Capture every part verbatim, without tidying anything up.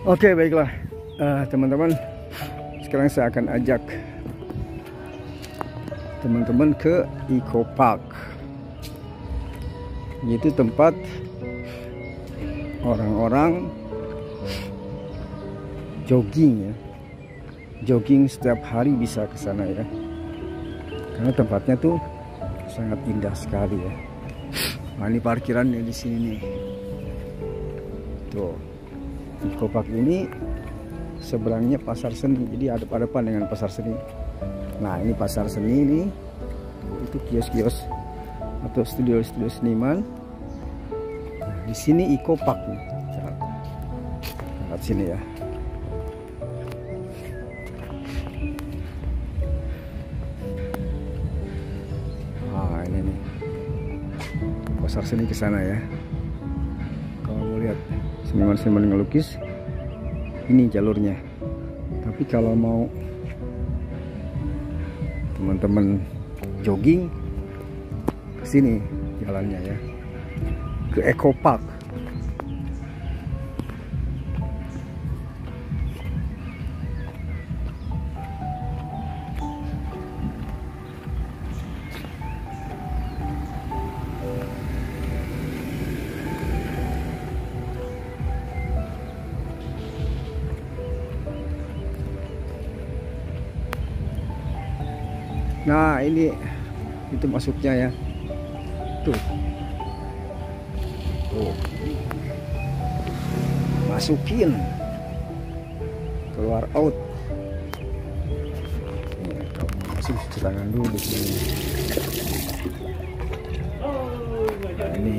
Oke, baiklah uh, teman-teman, sekarang saya akan ajak teman-teman ke Eco Park, yaitu tempat orang-orang jogging ya, jogging setiap hari bisa ke sana ya, karena tempatnya tuh sangat indah sekali ya. Nah, ini parkirannya di sini nih, tuh. Eco Park ini seberangnya pasar seni, jadi hadap-hadapan dengan pasar seni. Nah, ini pasar seni ini, itu kios-kios atau studio-studio seniman. Nah, di sini Eco Park nih, lihat sini ya. Nah, ini nih pasar seni ke sana ya. Kalau mau lihat seniman-seniman ngelukis, ini jalurnya. Tapi kalau mau teman-teman jogging, ke sini jalannya ya, ke Eco Park. Nah, ini itu masuknya ya, tuh, tuh, masukin, keluar out. Ini kalau masuk cuci tangan dulu di sini. Nah, ini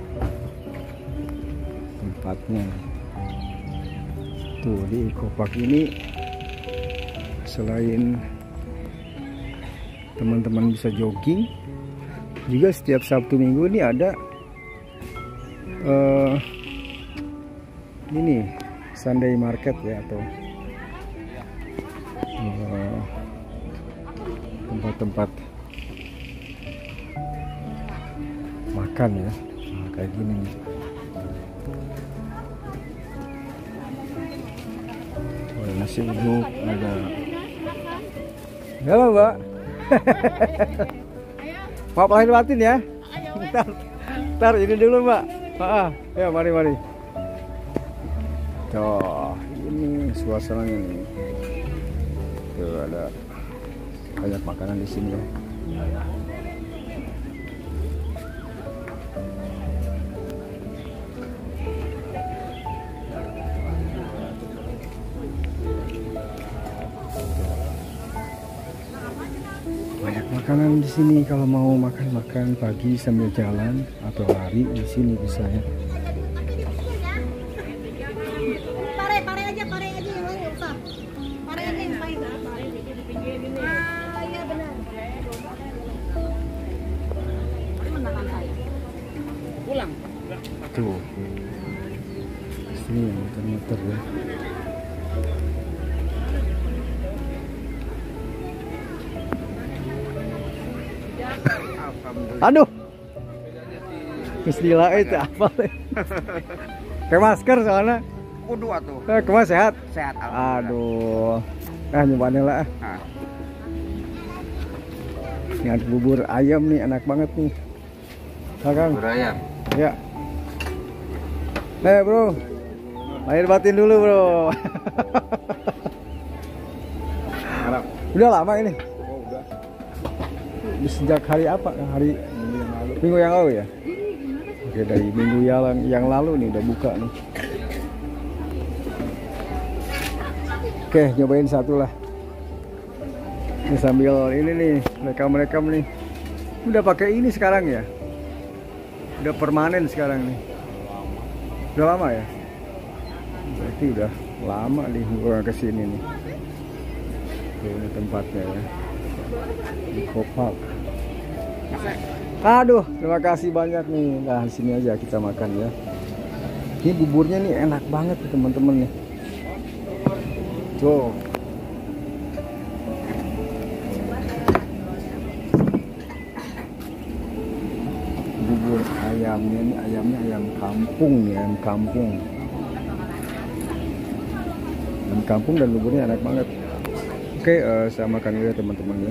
tempatnya. Tuh, di Eco Park ini selain teman-teman bisa jogging, juga setiap Sabtu Minggu ini ada uh, ini Sunday market ya, atau tempat-tempat uh, makan ya. Nah, kayak gini nih. Oh, nasi uduk ada. Halo Mbak. Maaf lahir batin ya. Ntar, ntar ini dulu Mbak. Ah, ya mari mari. Tuh, ini suasananya nih. Tuh ada banyak makanan di sini ya. Banyak makanan di sini kalau mau makan-makan pagi sambil jalan atau lari, di sini bisa ya. Pare, pare aja, pare aja yang lain usah. Pare aja yang lain. Ah, iya benar. Pulang. Tuh. Sini yang muter-muter ya. Aduh, istilah itu apa? Kayak masker soalnya. Kudu atuh. Eh, kemana sehat? Sehat. Aduh, ah nyobain lah. Nah. Ini ada bubur ayam nih, enak banget nih. Kang. Bubur ayam. Ya. Eh bro, lahir batin dulu bro. Udah lama ini. Sejak hari apa? Hari minggu yang lalu. Minggu yang lalu ya? Oke, dari minggu yang, yang lalu nih udah buka nih. Oke, nyobain satu lah. Ini sambil ini nih, rekam-rekam nih. Udah pakai ini sekarang ya? Udah permanen sekarang nih. Udah lama ya? Berarti udah lama nih gua kesini nih. Oke, ini tempatnya ya. Eco Park. Aduh, terima kasih banyak nih. Nah, di sini aja kita makan ya. Ini buburnya nih enak banget nih teman-teman nih. Tuh. Bubur ayamnya ini ayamnya ayam kampung nih, ayam kampung. ayam kampung dan buburnya enak banget. Oke, uh, saya makan dulu ya teman-teman ya.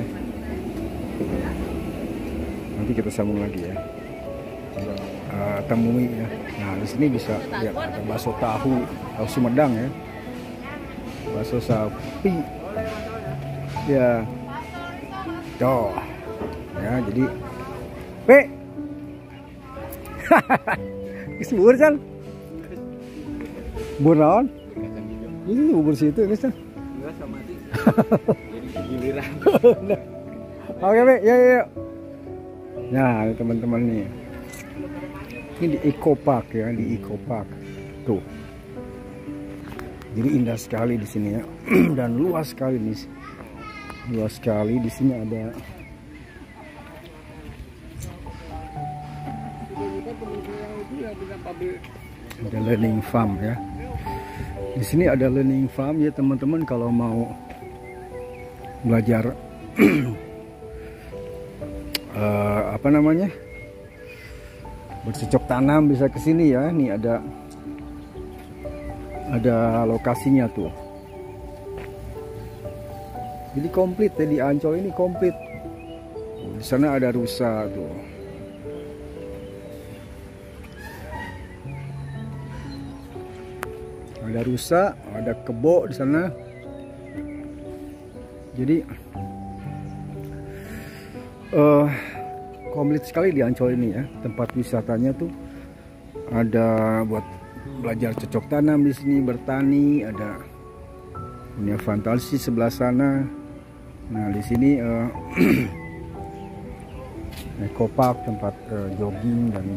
Nanti kita sambung lagi ya. Uh, temui ya. Nah di sini bisa lihat ada bakso tahu, tahu Sumedang ya, bakso sapi. Ya, tuh, ya jadi, P, bubur kan, bubur naon? Ini bubur situ guys kan? Oke, P, ya ya. Nah, teman-teman nih, ini di Eco Park ya, di Eco Park, tuh. Jadi indah sekali di sini ya, dan luas sekali nih. Luas sekali di sini ada ada learning farm ya. Di sini ada learning farm ya teman-teman, kalau mau belajar uh, apa namanya bercocok tanam bisa ke sini ya. Nih ada ada lokasinya tuh. Jadi komplit ya, di Ancol ini komplit. Di sana ada rusa tuh. Ada rusa, ada kebo di sana. Jadi uh, komplit sekali di Ancol ini ya. Tempat wisatanya tuh ada buat belajar cocok tanam di sini, bertani, ada dunia fantasi sebelah sana. Nah di sini uh, Eco Park, tempat uh, jogging dan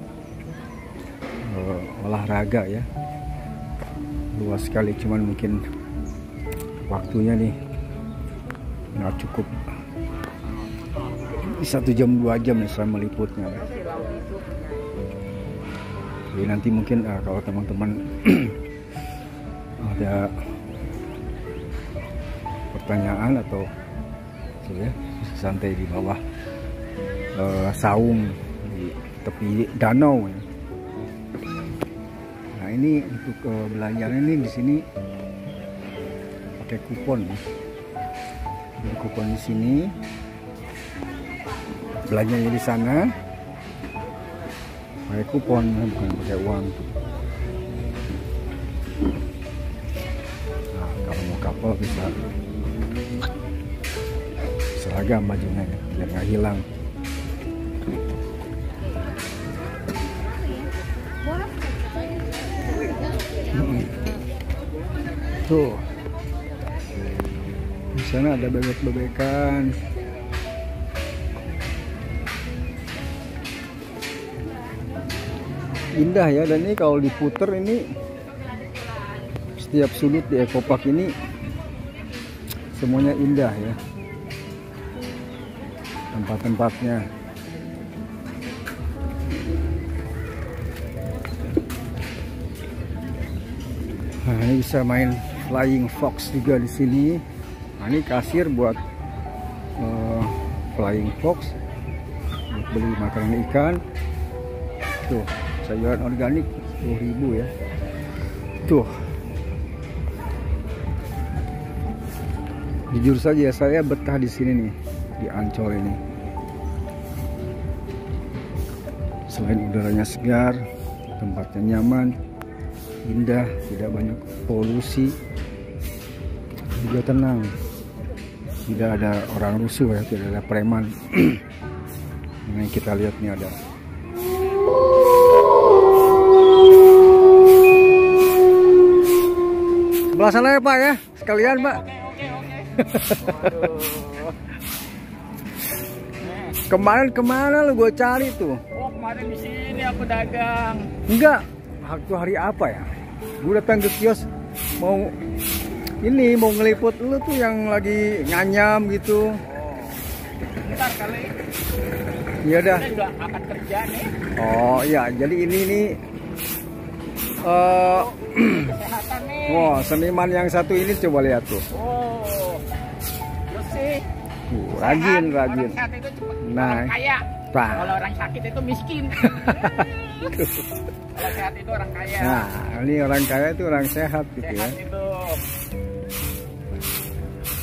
uh, olahraga ya. Luas sekali, cuman mungkin waktunya nih nggak cukup satu jam dua jam nih saya meliputnya. Jadi nanti mungkin uh, kalau teman-teman ada pertanyaan atau ya, santai di bawah uh, saung di tepi danau ya. Nah ini untuk uh, belanjanya ini di sini pakai kupon ya. Jadi kupon di sini, belanjanya di sana pakai kupon ya, bukan pakai uang. Nah kalau mau kapal bisa seragam bajunya ya, biar nggak hilang. Tuh, di sana ada bebek-bebekan. Indah ya, dan ini kalau diputer ini setiap sudut di Eco Park ini semuanya indah ya. Tempat-tempatnya. Nah, ini bisa main flying fox juga di sini. Nah, ini kasir buat uh, flying fox, buat beli makanan ikan. Tuh, sayuran organik sepuluh ribu ya. Tuh. Jujur saja saya betah di sini nih, di Ancol ini. Selain udaranya segar, tempatnya nyaman, indah, tidak banyak polusi, juga tenang, tidak ada orang rusuh ya, tidak ada preman. Ini kita lihat nih ada sebelah sana ya Pak ya, sekalian Pak. Kemarin kemana lu gue cari tuh? Oh kemarin di sini aku dagang. Enggak, waktu hari apa ya? Gue datang ke kios mau ini mau ngeliput lu tuh yang lagi nganyam gitu. Oh, bentar kali. Iya dah. Kita juga akan kerja nih. Oh iya, jadi ini nih. Uh, Kesehatan nih. Wah, seniman yang satu ini coba lihat tuh. Oh, bersih. Uh, rajin, Sehat. rajin. Orang sehat itu cepat Nah, orang kaya. Pak. Kalau orang sakit itu miskin. Kalau sehat itu orang kaya. Nah, ini orang kaya itu orang sehat gitu ya. Sehat itu.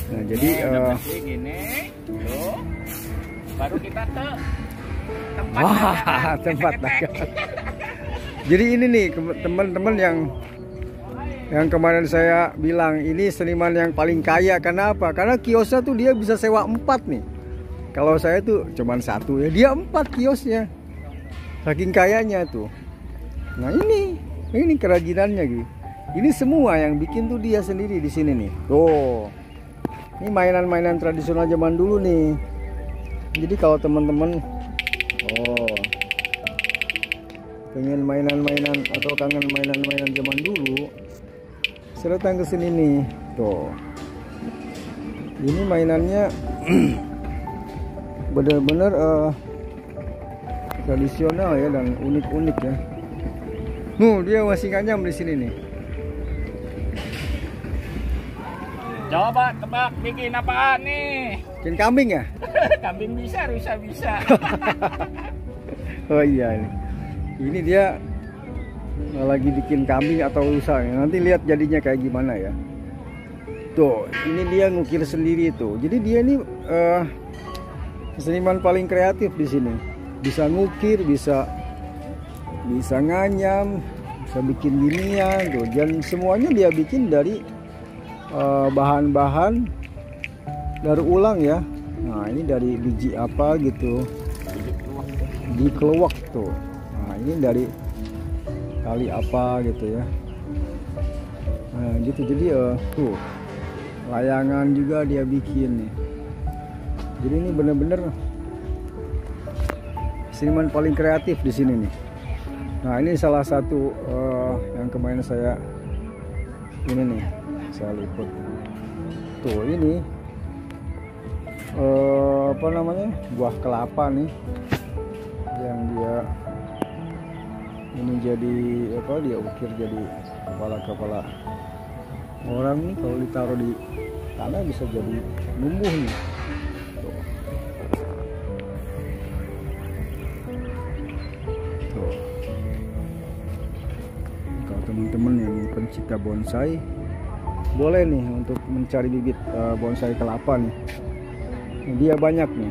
Nah jadi Nih, udah uh, bersih gini, tuh. Baru kita ke tempat wah, dagangan. tempat dagang. Jadi ini nih teman-teman yang yang kemarin saya bilang ini seniman yang paling kaya. Kenapa? Karena kiosnya tuh dia bisa sewa empat nih. Kalau saya tuh cuman satu ya, dia empat kiosnya. Saking kayanya tuh. Nah ini, ini kerajinannya gitu. Ini semua yang bikin tuh dia sendiri di sini nih. Tuh, ini mainan-mainan tradisional zaman dulu nih. Jadi kalau teman-teman, oh, pengen mainan-mainan atau kangen mainan-mainan zaman dulu, saya datang ke sini nih. Tuh, ini mainannya benar-benar uh, tradisional ya dan unik-unik ya. Nuh, dia masih nganyam di sini nih. Coba tebak bikin apaan nih? Bikin kambing ya? Kambing bisa, rusa bisa. Oh iya nih. Ini dia lagi bikin kambing atau rusa ya. Nanti lihat jadinya kayak gimana ya. Tuh, ini dia ngukir sendiri tuh. Jadi dia ini uh, seniman paling kreatif di sini. Bisa ngukir, bisa bisa nganyam, bisa bikin ginian tuh. Dan semuanya dia bikin dari bahan-bahan uh, dari ulang ya. Nah ini dari biji apa gitu, biji keluak tuh. Nah ini dari kali apa gitu ya. Nah gitu, jadi uh, tuh layangan juga dia bikin nih. Jadi ini bener-bener seniman paling kreatif di sini nih. Nah ini salah satu uh, yang kemarin saya ini nih saya liput tuh. Ini uh, apa namanya, buah kelapa nih yang dia ini jadi apa, dia ukir jadi kepala-kepala orang nih. Kalau ditaruh di tanah bisa jadi numbuh nih tuh. Tuh. Kalau teman-teman yang pencinta bonsai boleh nih untuk mencari bibit uh, bonsai kelapa nih. Dia banyak nih.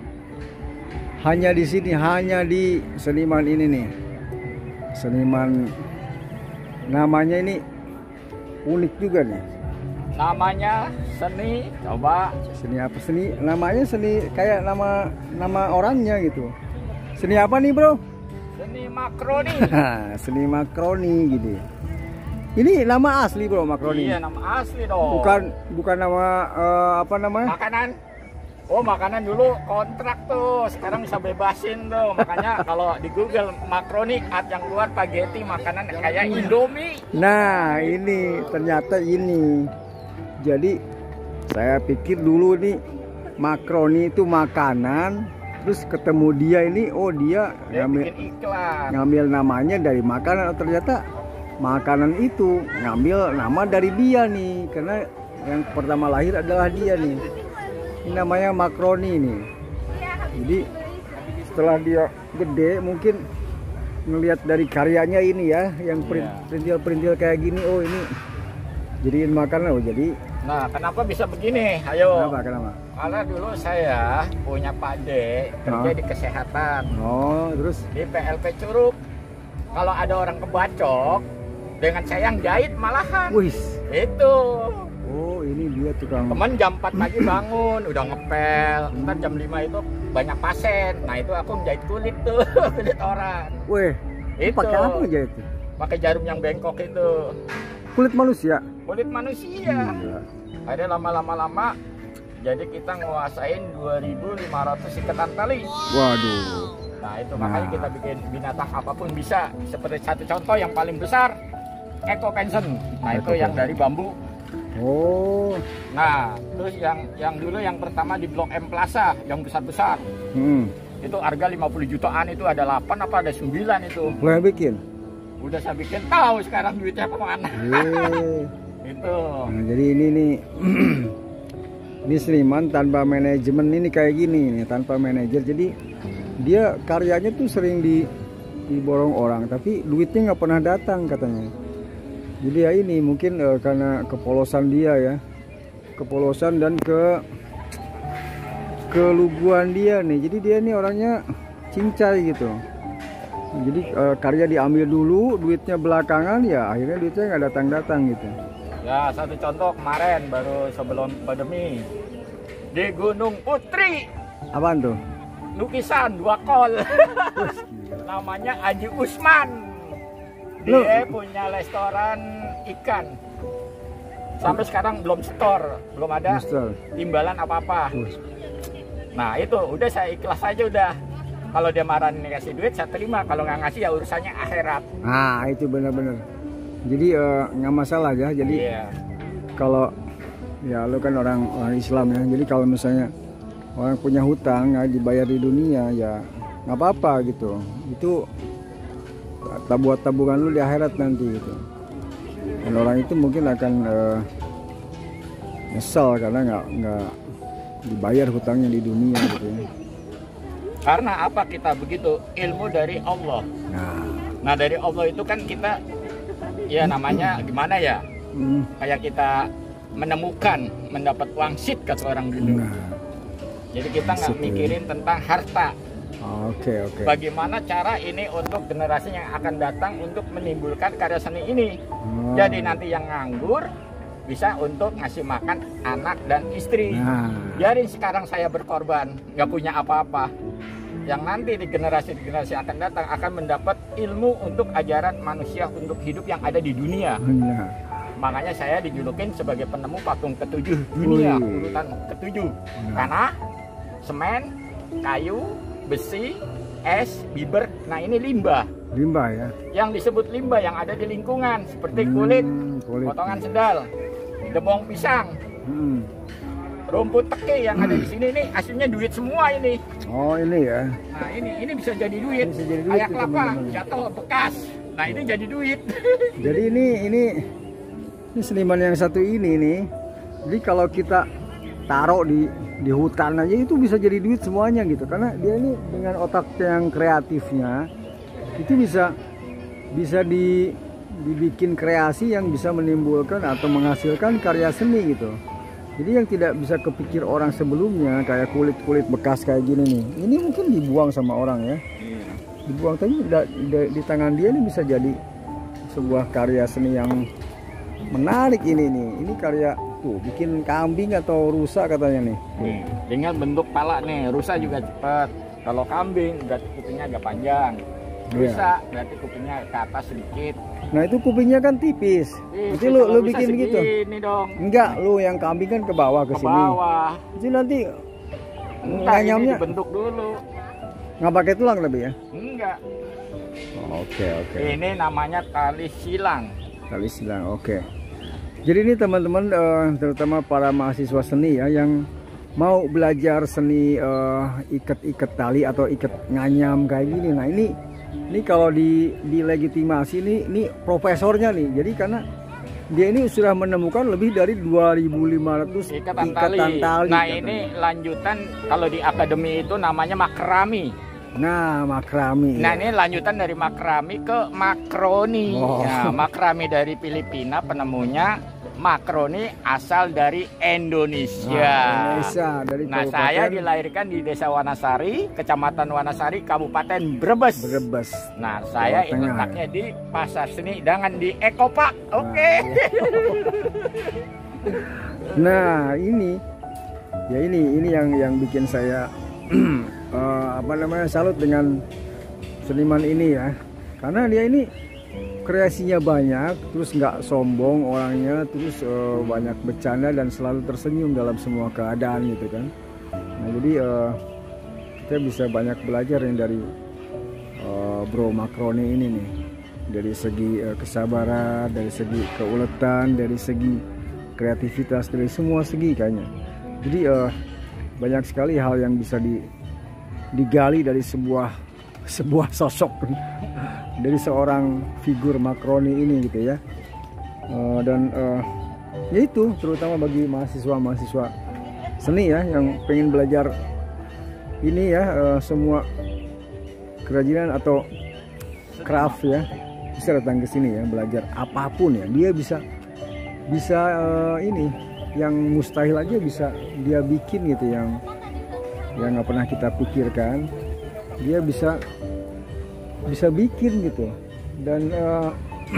Hanya di sini, hanya di seniman ini nih. Seniman namanya ini unik juga nih. Namanya seni, coba. Seni apa seni? Namanya seni kayak nama nama orangnya gitu. Seni apa nih, Bro? Seni makroni. Seni makroni gitu. Ini nama asli, Bro, makroni. Iya, nama asli dong. Bukan bukan nama uh, apa namanya? Makanan. Oh, makanan dulu kontrak tuh. Sekarang bisa bebasin tuh. Makanya kalau di Google makroni, ad yang keluar spaghetti, makanan kayak Indomie. Nah, ini ternyata ini. Jadi saya pikir dulu nih makroni itu makanan, terus ketemu dia ini, oh dia, Dia ngambil bikin iklan. ngambil namanya dari makanan. Ternyata makanan itu ngambil nama dari dia nih, karena yang pertama lahir adalah dia nih. Ini namanya makroni nih. Jadi setelah dia gede mungkin ngelihat dari karyanya ini ya, yang perintil-perintil kayak gini, oh ini jadiin makanan. Oh jadi. Nah, kenapa bisa begini? Ayo. Kenapa? Kenapa? Karena dulu saya punya Pak D kerja Oh. di kesehatan. Oh, terus Di P L P Curug. Kalau ada orang kebacok, dengan saya yang jahit malahan. wih. Itu. Oh, ini dia tukang. Temen jam empat pagi bangun, udah ngepel. Ntar jam lima itu banyak pasien. Nah, itu aku menjahit kulit tuh, kulit orang. Weh, Itu. pakai apa aja itu? Pakai jarum yang bengkok itu. Kulit manusia. Kulit manusia. Gila. Ada lama-lama-lama. Jadi kita nguasain dua ribu lima ratus ikatan tali. Waduh. Nah, itu Nah. makanya kita bikin binatang apapun bisa. Seperti satu contoh yang paling besar, Eco Pension. Nah, itu Eco yang Pension. dari bambu. Oh. Nah, terus yang yang dulu yang pertama di Blok M Plaza yang besar-besar. Hmm. Itu harga lima puluh jutaan, itu ada delapan apa ada sembilan itu. Lo yang bikin? Udah saya bikin, tahu sekarang duitnya kemana. Yeay. Itu. Nah, jadi ini nih ini seniman tanpa manajemen ini kayak gini nih, tanpa manajer. Jadi dia karyanya tuh sering di diborong orang, tapi duitnya nggak pernah datang katanya. Jadi ya ini mungkin uh, karena kepolosan dia ya, kepolosan dan ke keluguan dia nih. Jadi dia nih orangnya cincai gitu. Jadi uh, karya diambil dulu, duitnya belakangan, ya akhirnya duitnya nggak datang-datang gitu. Ya, satu contoh kemarin baru sebelum pandemi di Gunung Putri. Apaan tuh? Lukisan dua kol. Namanya Haji Usman. Lu- Dia punya restoran ikan. Sampai sekarang belum store, belum ada Mister. timbalan apa-apa. Terus. Nah itu udah saya ikhlas aja udah. Kalau dia marah nih kasih duit saya terima. Kalau nggak ngasih ya urusannya akhirat. Nah itu benar-benar. Jadi eh, nggak masalah ya. Jadi Iya. kalau ya lu kan orang orang Islam ya. Jadi kalau misalnya orang punya hutang nggak dibayar di dunia ya nggak apa-apa gitu. Itu buat tabungan lu di akhirat nanti gitu. Dan orang itu mungkin akan eh, nyesal karena nggak nggak dibayar hutangnya di dunia gitu ya. Karena apa kita begitu? Ilmu dari Allah. Nah, Nah dari Allah itu kan kita ya namanya gimana ya? hmm, Kayak kita menemukan, mendapat wangsit kata orang dulu. nah, Jadi kita nggak Wangsit, ya. mikirin tentang harta. oke oke. Bagaimana cara ini untuk generasi yang akan datang untuk menimbulkan karya seni ini. Oh. Jadi nanti yang nganggur bisa untuk ngasih makan anak dan istri. Nah, Biarin sekarang saya berkorban, nggak punya apa-apa. Yang nanti di generasi-generasi akan datang akan mendapat ilmu untuk ajaran manusia untuk hidup yang ada di dunia. nah, Makanya saya dijulukin sebagai penemu patung ketujuh dunia, Wih. urutan ketujuh. Nah. Tanah, semen, kayu, besi, es, biber. Nah ini limbah. limbah ya. Yang disebut limbah yang ada di lingkungan seperti kulit, Hmm, kulit. potongan sendal, debong pisang, Hmm. rumput teke yang ada di sini nih aslinya duit semua ini. Oh ini ya. Nah ini ini bisa jadi duit. Bisa jadi duit Kayak tuh, kelapa teman-teman. jatuh bekas. Nah ini jadi duit. Jadi ini ini ini seniman yang satu ini nih. Jadi kalau kita taruh di di hutan aja itu bisa jadi duit semuanya gitu. Karena dia ini dengan otak yang kreatifnya itu bisa bisa di dibikin kreasi yang bisa menimbulkan atau menghasilkan karya seni gitu. Jadi yang tidak bisa kepikir orang sebelumnya kayak kulit-kulit bekas kayak gini nih. Ini mungkin dibuang sama orang ya. Dibuang tapi da- da- di tangan dia ini bisa jadi sebuah karya seni yang menarik ini nih. Ini karya tuh bikin kambing atau rusa katanya nih. Nih, dengan bentuk pala nih, rusa juga cepat. Kalau kambing berarti kupingnya agak panjang. Rusa berarti kupingnya ke atas sedikit. Nah itu kupingnya kan tipis. Ih, Jadi lu kalau lu rusa bikin gitu. segini dong. Enggak, lu yang kambing kan ke bawah ke Ke sini. bawah. Jadi nanti Enggak, ini nganyamnya dibentuk dulu. nggak pakai tulang tapi ya. Enggak. Oke oke. Ini namanya tali silang. Tali silang. Oke. Jadi ini teman-teman eh, terutama para mahasiswa seni ya yang mau belajar seni eh, ikat-ikat tali atau ikat nganyam kayak gini. Nah ini ini kalau di dilegitimasi ini ini profesornya nih. Jadi karena dia ini sudah menemukan lebih dari dua ribu lima ratus Ikatan, ikatan tali. tali. Nah katanya. ini lanjutan kalau di akademi itu namanya makrami. Nah makrami. Nah ya. ini lanjutan dari makrami ke makroni. Oh. Nah, makrami dari Filipina penemunya, makroni asal dari Indonesia. Nah, Indonesia dari Nah Kabupaten saya dilahirkan di Desa Wanasari, Kecamatan Wanasari, Kabupaten Brebes. Brebes. Nah saya Jawa Tengah. letaknya di Pasar Seni dengan di Ekopak. Oke. Nah ini ya ini ini yang yang bikin saya eh, apa namanya salut dengan seniman ini ya, karena dia ini kreasinya banyak, terus nggak sombong orangnya, terus eh, banyak bercanda dan selalu tersenyum dalam semua keadaan gitu kan. Nah jadi eh, kita bisa banyak belajar yang dari eh, Bro Makroni ini nih, dari segi eh, kesabaran, dari segi keuletan, dari segi kreativitas, dari semua segi kayaknya. Jadi eh, banyak sekali hal yang bisa di, digali dari sebuah sebuah sosok dari seorang figur Makroni ini gitu ya. Eh, dan eh, ya itu terutama bagi mahasiswa-mahasiswa seni ya yang pengen belajar ini ya, eh, semua kerajinan atau craft ya, bisa datang ke sini ya, belajar apapun ya. Dia bisa bisa uh, ini yang mustahil aja bisa dia bikin gitu, yang yang nggak pernah kita pikirkan dia bisa bisa bikin gitu, dan uh,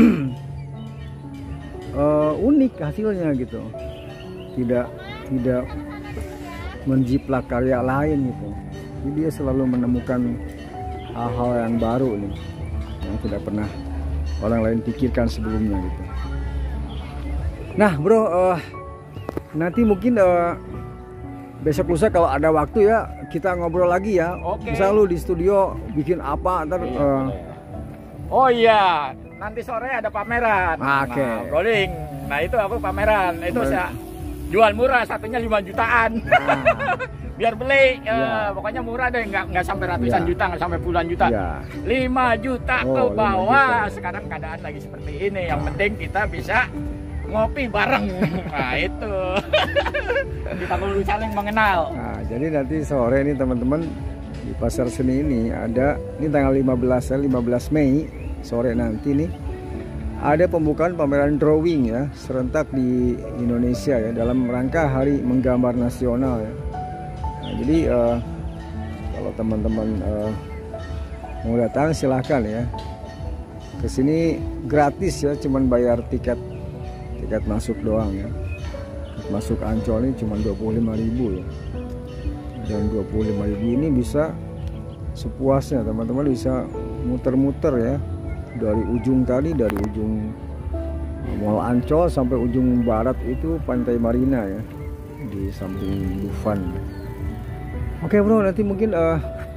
uh, unik hasilnya gitu, tidak tidak menjiplak karya lain gitu. Jadi dia selalu menemukan hal-hal yang baru nih, yang tidak pernah orang lain pikirkan sebelumnya gitu. Nah bro, uh, nanti mungkin uh, besok lusa kalau ada waktu ya kita ngobrol lagi ya. Oke. Misal lu di studio bikin apa ntar. Uh, oh iya, nanti sore ada pameran. Oke. Nah, rolling. Nah itu aku pameran. Itu saya jual murah, satunya lima jutaan. Nah. Biar beli, ya. uh, pokoknya murah deh, nggak nggak sampai ratusan ya. juta, nggak sampai puluhan juta. Ya. lima juta oh, ke bawah. Sekarang keadaan lagi seperti ini. Yang penting kita bisa ngopi bareng. Nah itu kita perlu saling mengenal. Nah jadi nanti sore ini teman-teman di pasar seni ini ada, ini tanggal lima belas Mei sore nanti nih ada pembukaan pameran drawing ya serentak di Indonesia ya dalam rangka Hari Menggambar Nasional ya. Nah, jadi uh, kalau teman-teman uh, mau datang silahkan ya ke sini, gratis ya, cuman bayar tiket tiket masuk doang ya. Tiket masuk Ancol ini cuma dua puluh lima ribu ya, dan dua puluh lima ribu ini bisa sepuasnya, teman-teman bisa muter-muter ya dari ujung tadi, dari ujung Mall Ancol sampai ujung barat itu Pantai Marina ya, di samping Dufan. Oke bro, nanti mungkin uh,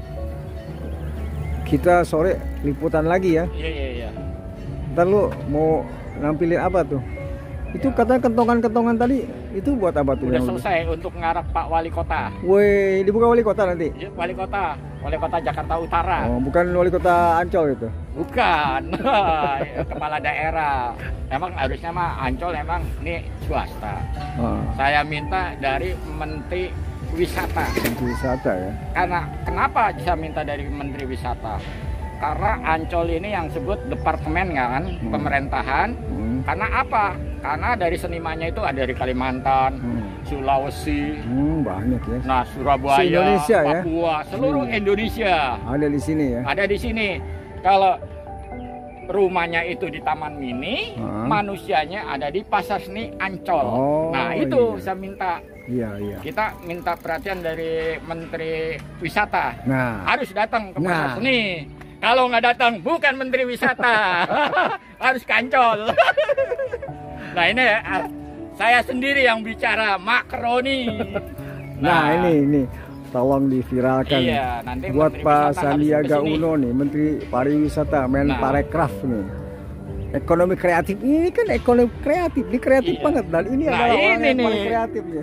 kita sore liputan lagi ya. Iya iya iya. Ntar lu mau nampilin apa tuh? Itu ya. Katanya kentongan-kentongan tadi itu buat apa tuh? Udah selesai untuk ngarap Pak Wali Kota. Woi, dibuka Wali Kota nanti? Ya, Wali Kota, Wali Kota Jakarta Utara. Oh, bukan Wali Kota Ancol itu? Bukan, kepala daerah. Emang harusnya mah Ancol emang ini swasta. Oh. Saya minta dari Menteri Wisata. Menteri Wisata ya. Karena kenapa saya minta dari Menteri Wisata? Karena Ancol ini yang sebut departemen kan, hmm. pemerintahan. Hmm. Karena apa? Karena dari senimannya itu ada dari Kalimantan, hmm. Sulawesi, hmm, banyak ya. Nah, Surabaya, Indonesia, Papua, ya? Seluruh hmm. Indonesia. Ada di sini ya. Ada di sini. Kalau rumahnya itu di Taman Mini, hmm. manusianya ada di Pasar Seni Ancol. Oh, nah, itu iya. saya minta. Iya, iya. Kita minta perhatian dari Menteri Wisata. Nah, harus datang ke nah. Pasar Seni. Kalau nggak datang, bukan Menteri Wisata. Harus ke Ancol. Nah ini ya, saya sendiri yang bicara, makroni. Nah, nah ini ini tolong diviralkan. Iya, nanti buat Pak Sandiaga Uno nih, Menteri Pariwisata, Menparekraf nah. nih. Ekonomi kreatif ini kan ekonomi kreatif, ini kreatif iya. banget, dan ini nah, adalah ini orang yang nih. paling kreatif nih.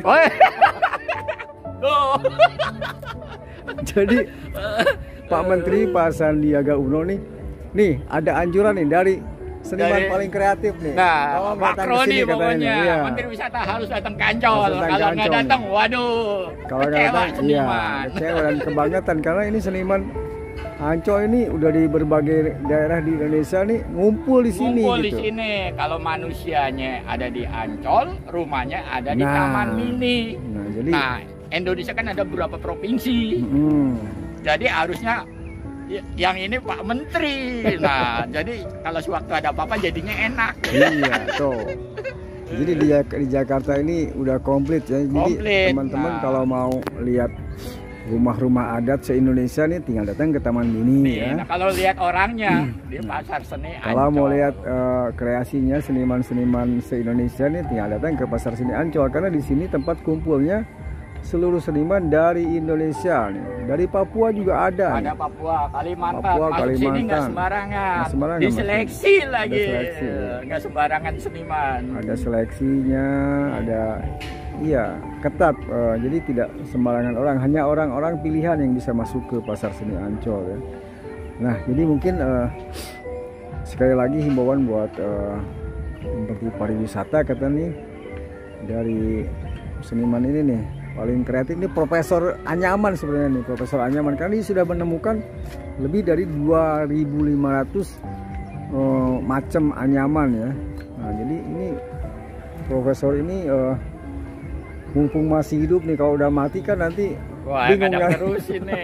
Oh. Jadi Pak Menteri Pak Sandiaga Uno nih, nih ada anjuran nih dari seniman dari, paling kreatif nih. Nah, oh, makroni pokoknya. Iya. Menteri Wisata harus datang ke Ancol. Kalau nggak datang, waduh. Kalau nggak datang, iya, kecewa dan kebangetan karena ini seniman Ancol ini udah di berbagai daerah di Indonesia nih ngumpul di sini. Ngumpul gitu. di sini. Kalau manusianya ada di Ancol, rumahnya ada di nah, Taman Mini. Nah, jadi nah, Indonesia kan ada beberapa provinsi. Hmm. Jadi harusnya yang ini Pak Menteri. Nah, jadi kalau sewaktu ada apa-apa jadinya enak. Iya, tuh. Jadi di, di Jakarta ini udah komplit ya. Jadi teman-teman nah. kalau mau lihat rumah-rumah adat se-Indonesia nih tinggal datang ke Taman Mini nih, ya. Nah, kalau lihat orangnya hmm. di Pasar Seni Ancol. Kalau mau lihat uh, kreasinya seniman-seniman se-Indonesia nih tinggal datang ke Pasar Seni Ancol karena di sini tempat kumpulnya seluruh seniman dari Indonesia nih. Dari Papua juga ada. Ada nih. Papua, Kalimantan. Papua, Masuk Kalimantan. sini nggak sembarangan. Nggak sembarangan. Diseleksi mas. lagi. Seleksi. Nggak sembarangan seniman. Ada seleksinya, ada iya ketat. Uh, jadi tidak sembarangan orang. Hanya orang-orang pilihan yang bisa masuk ke Pasar Seni Ancol ya. Nah, jadi mungkin uh, sekali lagi himbauan buat uh, Menteri Pariwisata kata nih dari seniman ini nih. Paling kreatif ini Profesor Anyaman sebenarnya nih, Profesor Anyaman karena dia sudah menemukan lebih dari dua ribu lima ratus uh, macam anyaman ya. Nah, jadi ini Profesor ini uh, mumpung masih hidup nih, kalau udah mati kan nanti wah, bingung kan. terus ini.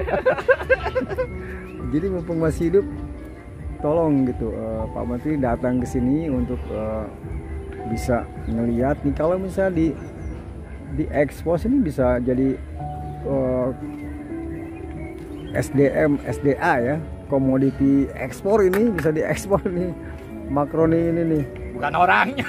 Jadi mumpung masih hidup, tolong gitu uh, Pak Menteri datang ke sini untuk uh, bisa ngelihat nih, kalau misalnya di di ekspos ini bisa jadi uh, S D M S D A ya, komoditi ekspor ini bisa diekspor nih makroni ini nih. Bukan orangnya.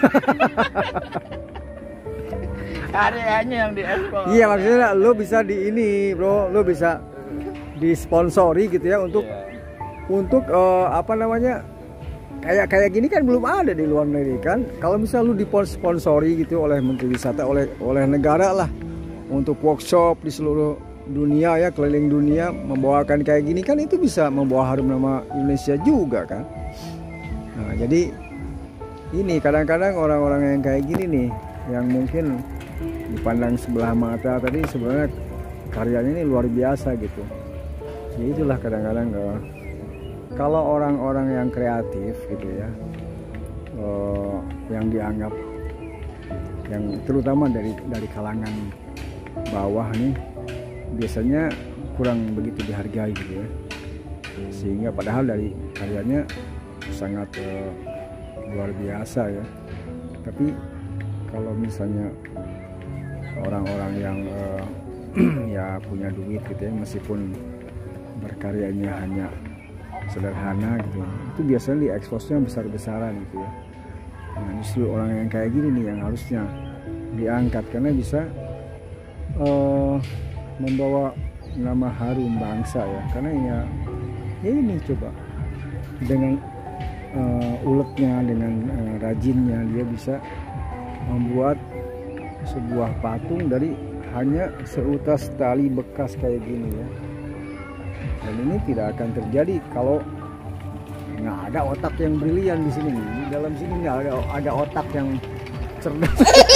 Karyanya yang diekspor. Iya, maksudnya lo bisa di ini bro, lo bisa disponsori gitu ya untuk yeah. untuk uh, apa namanya, kayak kayak gini kan belum ada di luar negeri kan. Kalau misalnya lu disponsori gitu oleh Menteri Wisata, oleh oleh negara lah, untuk workshop di seluruh dunia ya, keliling dunia membawakan kayak gini kan, itu bisa membawa harum nama Indonesia juga kan. Nah, jadi ini kadang-kadang orang-orang yang kayak gini nih, yang mungkin dipandang sebelah mata tadi, sebenarnya karyanya ini luar biasa gitu. Jadi itulah kadang-kadang uh, kalau orang-orang yang kreatif gitu ya, uh, yang dianggap, yang terutama dari dari kalangan bawah nih, biasanya kurang begitu dihargai gitu ya. Sehingga padahal dari karyanya sangat uh, luar biasa ya. Tapi kalau misalnya orang-orang yang uh, ya punya duit gitu ya, meskipun berkaryanya hanya sederhana gitu, itu biasanya di eksposnya besar-besaran gitu ya. Nah, justru orang yang kayak gini nih yang harusnya diangkat, karena bisa uh, membawa nama harum bangsa ya. Karena ya, ya ini coba dengan uh, uletnya, dengan uh, rajinnya, dia bisa membuat sebuah patung dari hanya seutas tali bekas kayak gini ya. Dan ini tidak akan terjadi kalau nggak ada otak yang brilian di sini. Di dalam sini nggak ada ada otak yang cerdas.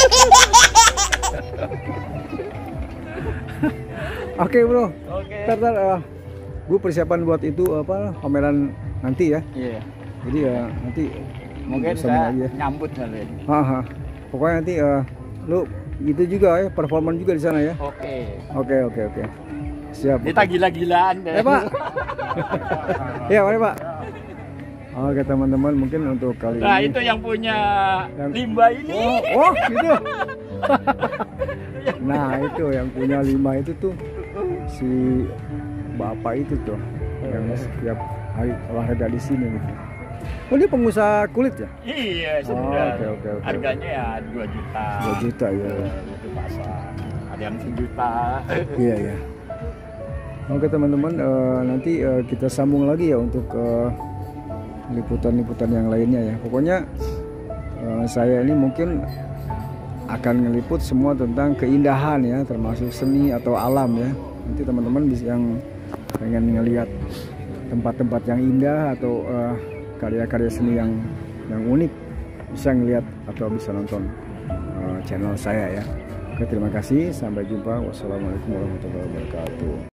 Oke bro. Oke. Ntar, ntar uh, gue persiapan buat itu apa pameran nanti ya. Iya. Jadi ya nanti mungkin saya ya. nyambut kali. Haha. Pokoknya nanti uh, lu itu juga ya, performan juga di sana ya. Oke. Oke oke oke. Siap. Kita gila-gilaan deh. Eh Pak. Ya mari Pak. Oke teman-teman, mungkin untuk kali nah, ini. Itu yang punya yang... limbah ini. Oh, oh gitu. Nah itu yang punya limbah itu tuh si bapak itu tuh yang setiap hari olahraga di sini gitu. Oh dia pengusaha kulit ya? Iya sudah. Oh, oke oke oke. Harganya ya dua juta. dua juta ya. Itu pasar. Ada yang sejuta. Iya ya. Oke teman-teman, uh, nanti uh, kita sambung lagi ya untuk liputan-liputan uh, yang lainnya ya. Pokoknya uh, saya ini mungkin akan ngeliput semua tentang keindahan ya, termasuk seni atau alam ya. Nanti teman-teman bisa yang pengen ngelihat tempat-tempat yang indah atau uh, karya-karya seni yang yang unik, bisa ngelihat atau bisa nonton uh, channel saya ya. Oke terima kasih, sampai jumpa. Wassalamualaikum warahmatullahi wabarakatuh.